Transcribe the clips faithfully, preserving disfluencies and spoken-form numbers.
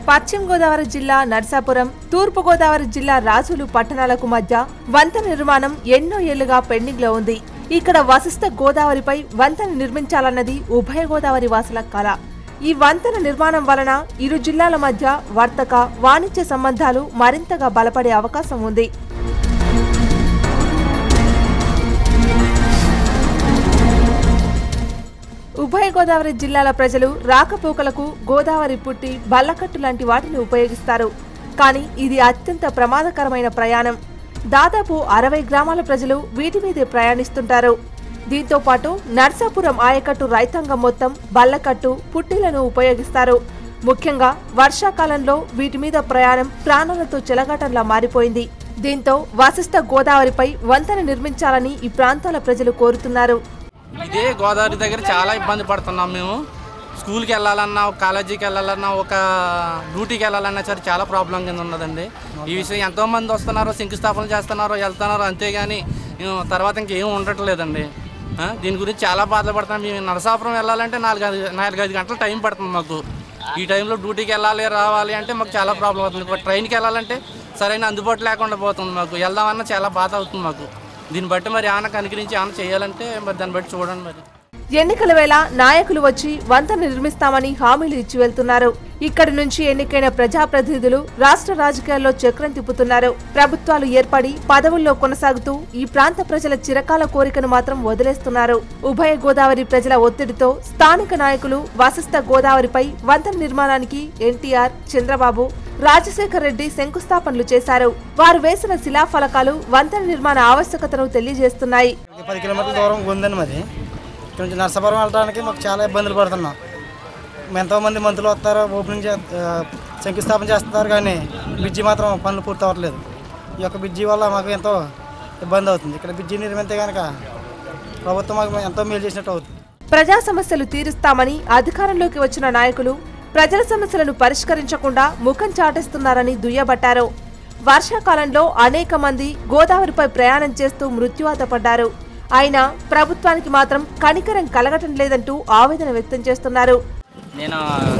పశ్చిమ గోదావరి జిల్లా నరసాపురం, తూర్పు గోదావరి జిల్లా రాజులు పట్టణాలకు మధ్య వంతెన నిర్మాణం ఎన్నో ఏళ్లుగా పెండింగ్ లో ఉంది. ఇక్కడ వశిష్ఠ గోదావరిపై వంతెన నిర్మించాలన్నది ఉభయ గోదావరి వాసుల కల. ఈ వంతెన నిర్మాణం వలన ఇరు జిల్లాల మధ్య వర్తక, వాణిజ్య సంబంధాలు మరింతగా బలపడే అవకాశం ఉంది. ఉభయ గోదావరి జిల్లాల ప్రజలు రాకపోకలకు గోదావరి పుట్టి, బల్లకట్టు లాంటి వాటిని ఉపయోగిస్తారు. కానీ ఇది అత్యంత ప్రమాదకరమైన ప్రయాణం. దాదాపు అరవై గ్రామాల ప్రజలు వీటి మీదే ప్రయాణిస్తుంటారు. దీంతో పాటు నరసాపురం ఆయకట్టు రైతాంగం మొత్తం బల్లకట్టు, పుట్టిలను ఉపయోగిస్తారు. ముఖ్యంగా వర్షాకాలంలో వీటి మీద ప్రయాణం ప్రాణాలతో చెలగాటంలా మారిపోయింది. దీంతో వశిష్ఠ గోదావరిపై వంతెన నిర్మించాలని ఈ ప్రాంతాల ప్రజలు కోరుతున్నారు. ఇదే గోదావరి దగ్గర చాలా ఇబ్బంది పడుతున్నాం మేము. స్కూల్కి వెళ్ళాలన్నా, కాలేజీకి వెళ్ళాలన్నా, ఒక డ్యూటీకి వెళ్ళాలన్నా సరే చాలా ప్రాబ్లం కింద ఉన్నదండి. ఈ విషయం ఎంతోమంది వస్తున్నారో, శంకుస్థాపన చేస్తున్నారో, వెళ్తున్నారో, అంతేగాని తర్వాత ఇంకేం ఉండట్లేదండి. దీని గురించి చాలా బాధపడుతున్నాం. మేము నరసాపురం వెళ్ళాలంటే నాలుగు నాలుగు ఐదు గంటల టైం పడుతుంది మాకు. ఈ టైంలో డ్యూటీకి వెళ్ళాలి, రావాలి అంటే మాకు చాలా ప్రాబ్లం అవుతుంది. ట్రైన్కి వెళ్ళాలంటే సరైన అందుబాటు లేకుండా పోతుంది మాకు. వెళ్దామన్నా చాలా బాధ అవుతుంది మాకు. దీన్ని బట్టి మరి ఏమైనా కనికరించి ఏమైనా చేయాలంటే మరి దాన్ని బట్టి చూడండి. మరి ఎన్నికల వేళ నాయకులు వచ్చి వంతెన నిర్మిస్తామని హామీలు ఇచ్చి వెళ్తున్నారు. ఇక్కడి నుంచి ఎన్నికైన ప్రజాప్రతినిధులు రాష్ట్ర రాజకీయాల్లో చక్రం తిప్పుతున్నారు. ప్రభుత్వాలు ఏర్పడి పదవుల్లో కొనసాగుతూ ఈ ప్రాంత ప్రజల చిరకాల కోరికను మాత్రం వదిలేస్తున్నారు. ఉభయ గోదావరి ప్రజల ఒత్తిడితో స్థానిక నాయకులు వశిష్ఠ గోదావరిపై వంతెన నిర్మాణానికి ఎన్టీఆర్, చంద్రబాబు, రాజశేఖర్ రెడ్డి శంకుస్థాపనలు చేశారు. వారు వేసిన శిలాఫలకాలు వంతెన నిర్మాణ ఆవశ్యకతను తెలియజేస్తున్నాయి. పది కిలోమీటర్ల దూరం ఉందని మరి ఇక్కడ నుంచి నరసాపురం వెళ్ళడానికి మాకు చాలా ఇబ్బందులు పడుతున్నాం. ఎంతోమంది మంత్రులు వస్తారు, ఓపెనింగ్ శంకుస్థాపన చేస్తారు, కానీ బ్రిడ్జి మాత్రం పనులు పూర్తి అవ్వట్లేదు. ఈ యొక్క బ్రిడ్జి వల్ల మాకు ఎంతో ఇబ్బంది అవుతుంది. ఇక్కడ బ్రిడ్జి నిర్మిస్తే కనుక ప్రభుత్వం మాకు ఎంతో మేలు చేసినట్టు అవుతుంది. ప్రజా సమస్యలు తీరుస్తామని అధికారంలోకి వచ్చిన నాయకులు ప్రజల సమస్యలను పరిష్కరించకుండా ముఖం చాటేస్తున్నారని దుయ్యబట్టారు. వర్షాకాలంలో అనేక మంది గోదావరిపై ప్రయాణం చేస్తూ మృత్యువాత పడ్డారు. అయినా ప్రభుత్వానికి మాత్రం కనికరం కలగటం లేదంటూ ఆవేదన వ్యక్తం చేస్తున్నారు. నేను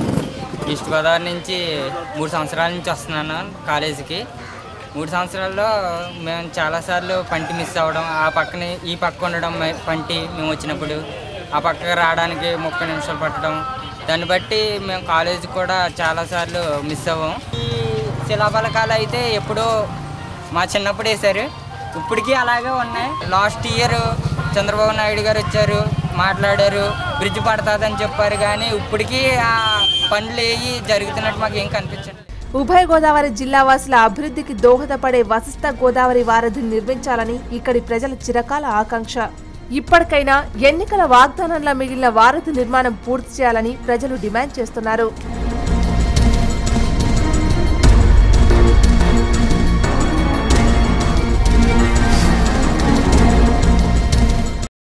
ఈస్ట్ గోదావరి నుంచి మూడు సంవత్సరాల నుంచి వస్తున్నాను కాలేజీకి. మూడు సంవత్సరాల్లో మేము చాలాసార్లు పంటి మిస్ అవ్వడం, ఆ పక్కనే ఈ పక్క ఉండడం పంటి మేము వచ్చినప్పుడు, ఆ పక్కకి రావడానికి ముప్పై నిమిషాలు పట్టడం, దాన్ని బట్టి మేము కాలేజీ కూడా చాలాసార్లు మిస్ అవ్వం. ఈ శిలాఫలకాలు అయితే ఎప్పుడో మా చిన్నప్పుడు వేశారు, ఇప్పటికీ అలాగే ఉన్నాయి. లాస్ట్ ఇయర్ చంద్రబాబు నాయుడు గారు వచ్చారు, మాట్లాడారు, బ్రిడ్జ్ పడుతుందని చెప్పారు, కానీ ఇప్పటికీ ఆ పనులు ఏవి జరుగుతున్నట్టు మాకు ఏం కనిపించండి. ఉభయ గోదావరి జిల్లా వాసుల అభివృద్ధికి దోహదపడే వశిష్ఠ గోదావరి వారధిని నిర్మించాలని ఇక్కడి ప్రజల చిరకాల ఆకాంక్ష. ఇప్పటికైనా ఎన్నికల వాగ్దానంలా మిగిలిన వారధి నిర్మాణం పూర్తి చేయాలని ప్రజలు డిమాండ్ చేస్తున్నారు.